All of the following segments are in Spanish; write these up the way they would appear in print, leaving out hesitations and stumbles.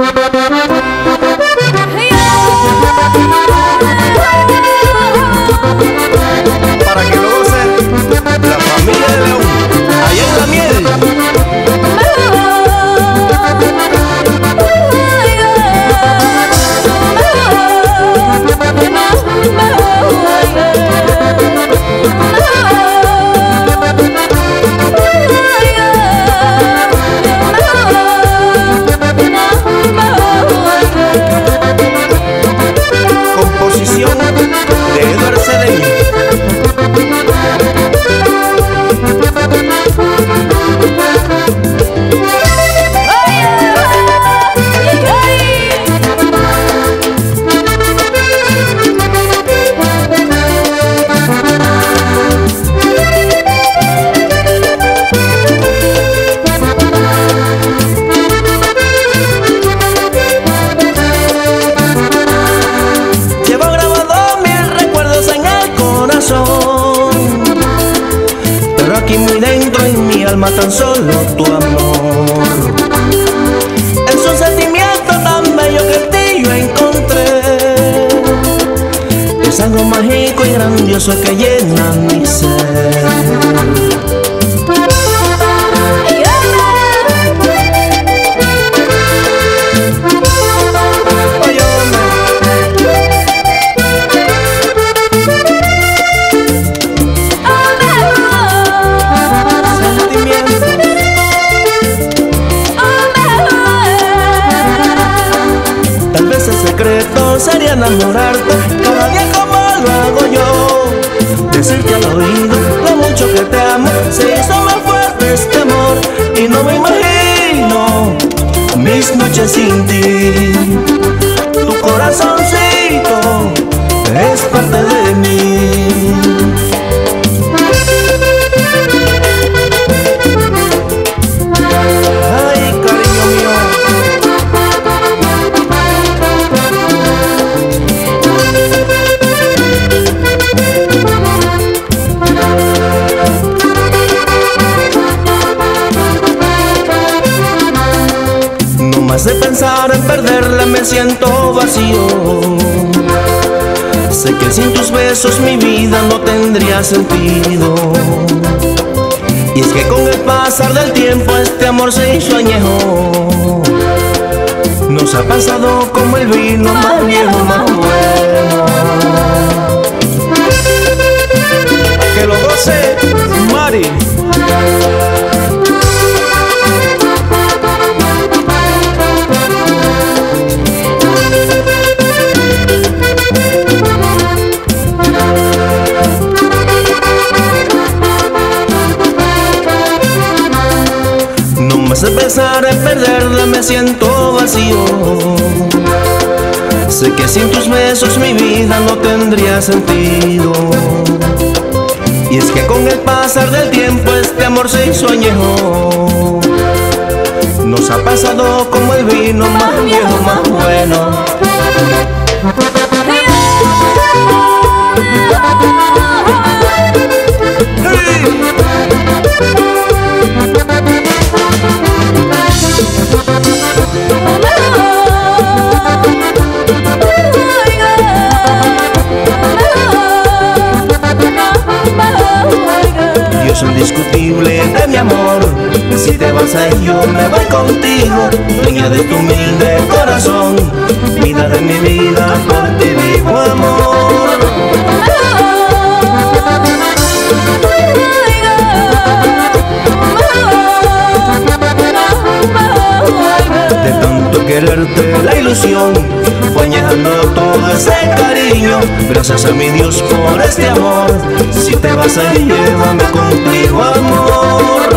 Para que lo goce la familia de León, allá en La Miel. Composición de Eduardo Cedeño. Pero aquí muy dentro en mi alma tan solo tu amor es un sentimiento tan bello que en ti yo encontré. Es algo mágico y grandioso que llena mi ser. Sería enamorarte cada día como lo hago yo. Decirte al oído lo mucho que te amo. Se hizo más fuerte este amor y no me imagino mis noches sin ti. Tu corazoncito es parte de mí. Ay, cariño mío. Más de pensar en perderla me siento vacío. Sé que sin tus besos mi vida no tendría sentido. Y es que con el pasar del tiempo este amor se hizo añejo. Nos ha pasado como el vino más viejo, más bueno. Que lo goce Mari. Más de pensar en perderla me siento vacío. Sé que sin tus besos mi vida no tendría sentido. Y es que con el pasar del tiempo este amor se hizo añejo. Nos ha pasado como el vino más viejo, más bueno. Dios indiscutible de mi amor, si te vas a ir yo me voy contigo. Dueña de tu humilde corazón, vida de mi vida, por ti vivo amor. De tanto quererte la ilusión fue añejando todo ese cariño. Gracias a mi Dios por este amor. Si te vas a ir, llévame contigo, amor.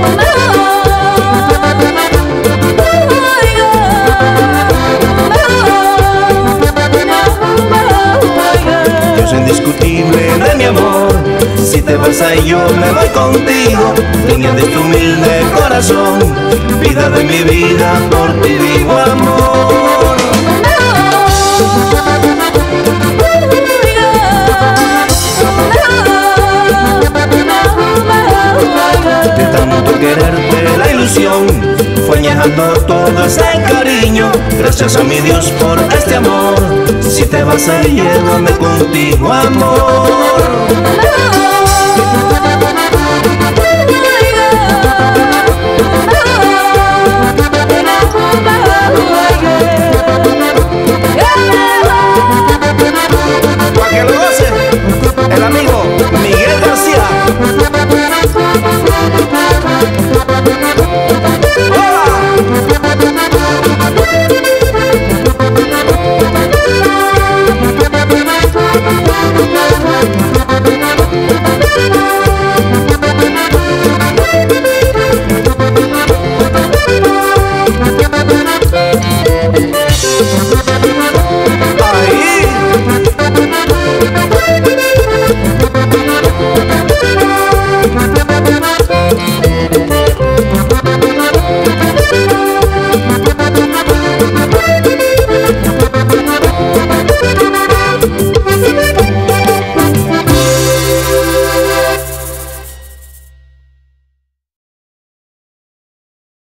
Dios indiscutible de mi amor, si te vas a ir yo me voy contigo. Niña de tu humilde corazón, vida de mi vida, por ti vivo amor. De tanto quererte la ilusión fue añejando todo ese cariño. Gracias a mi Dios por este amor. Si te vas a ir, llévame contigo, amor.